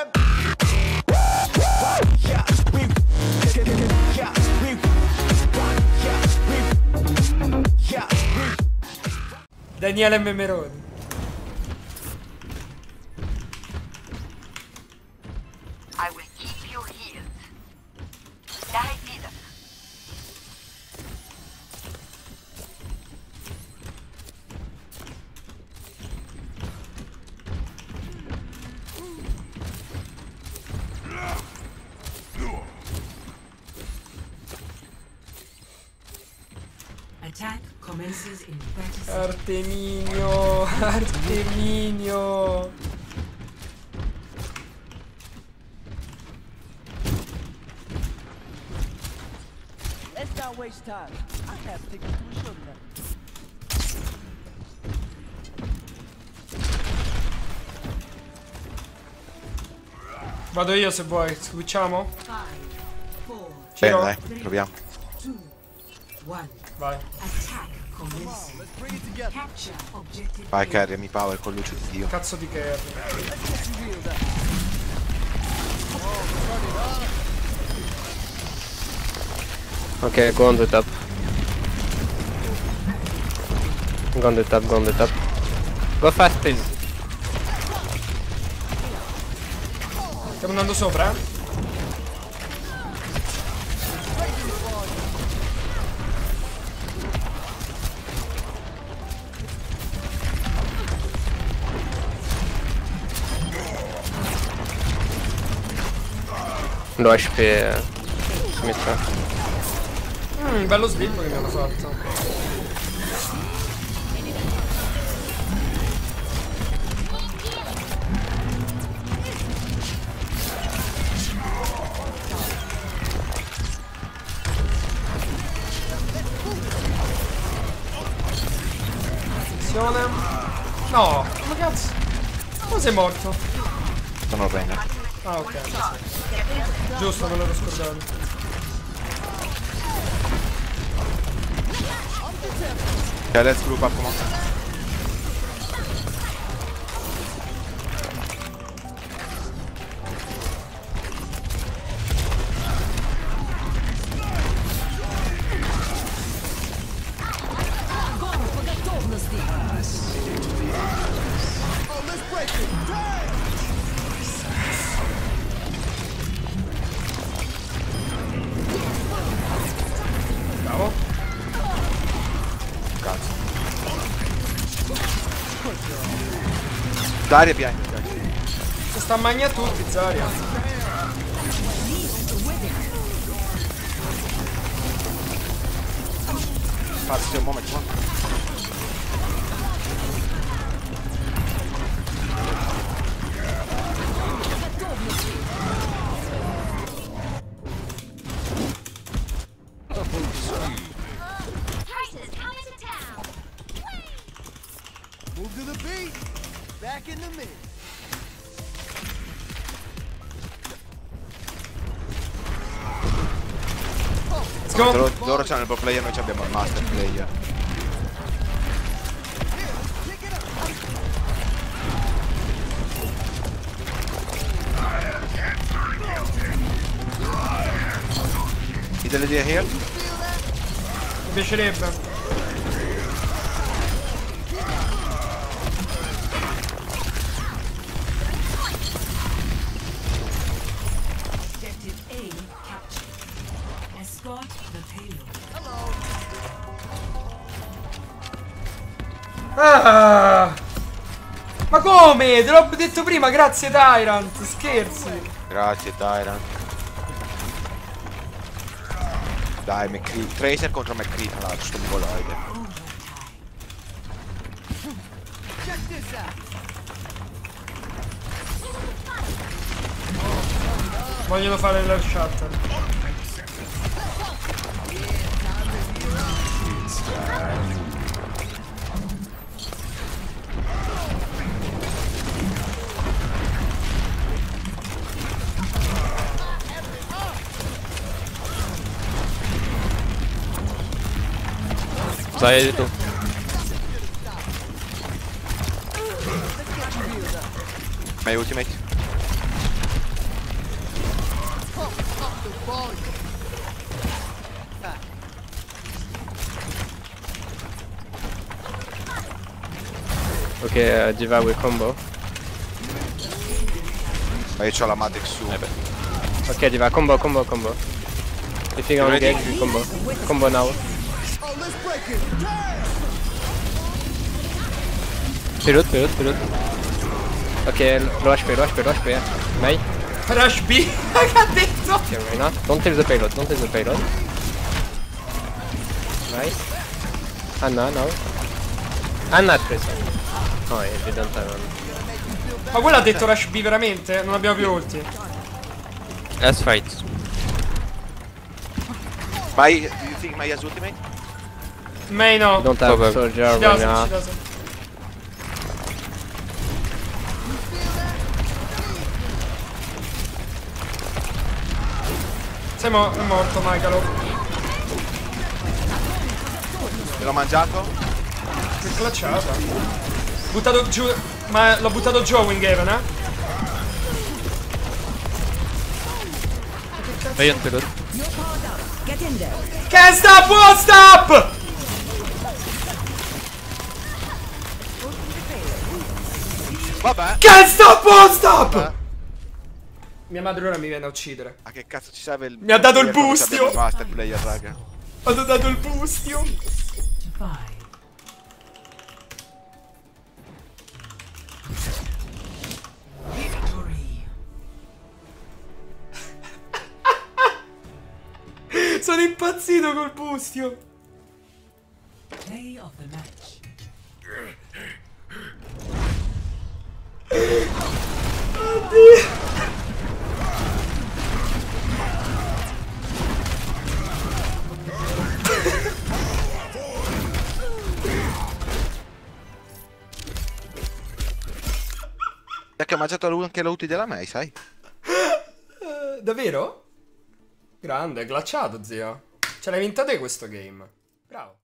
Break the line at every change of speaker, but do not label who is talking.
Daniele Memeroni.
I will keep you healed. Dai Dylan.
Attack commences in 30 seconds.
Arteminio, Arteminio.
Let's not waste time. I have tickets to a show tonight.
Vado io se vuoi, switchiamo?
5, 4,
Ciro?
Dai, proviamo.
2, 1.
Vai.
Attack commences.
Let's bring it together.
Capture objective.
Vai carry, mi power con luce di Dio.
Cazzo di carry.
Let's get you healed up. Oh, turn it up.
Okay, go on the top. Go on the top, go on the top. Go fast, please.
Stiamo andando sopra, eh?
Do HP Smith.
Bello sviluppo che mi hanno fatto. Attenzione. No, ma cazzo. Come sei morto?
Sono Rengar.
Ah, ok. Giusto, me l'ero scordato.
Okay, let's group up, come on.
Bravo.
Cazzo. Daria behind.
Si sta a magna tutti, Zarya.
Spazio, un momento.
Move to the beat. Back in the mix.
Let's go.
Loro c'hanno il pro player, noi abbiamo il master player. Idea here?
Mi piacerebbe.
Objective A captured. Escort the payload.
Ah! Ma come? Te l'ho detto prima, grazie Tyrant, scherzi.
Grazie Tyrant. Dai, McCree. Tracer contro McCree, tra l'altro, sto mongoloide.
Check this out.
Vogliono fare l'air shutter.
Dai tu.
My ultimate.
Ok, Diva will combo.
Ma io c'ho la Matrix su.
Ok, Diva, combo. If you
Ready?
engage, we combo. Combo now. Reload. Ok, low HP. Nice.
Rush B. Che ha detto?
Okay, Reyna. Don't take the payload. Nice. Anna now. Anna Tracer. Oh, yeah, they don't have one.
Ma quello ha detto Rush B veramente? Non abbiamo più ulti.
Let's fight.
Vai, do you think Mai has ultimate?
May no.
Don't have
Probably.
soldier
Ci doesn't,
Reyna.
ci doesn't. È morto Magalo.
Me l'ho mangiato?
Che clutchata. Buttato giù. Ma l'ho buttato giù a Winghaven, eh?
Vai on reload.
Can't stop, won't stop!
Vabbè.
Can't stop, won't stop! Mia madre ora mi viene a uccidere.
A che cazzo ci serve il...
Mi ha dato il
player quando
bustio.
abbiamo il master player, raga.
Ho dato il bustio.
5. Victory.
Sono impazzito col bustio.
Play of the match.
Che ho mangiato anche l'ulti della Mei, sai?
Davvero? Grande, glaciato, zio. Ce l'hai vinta te questo game. Bravo.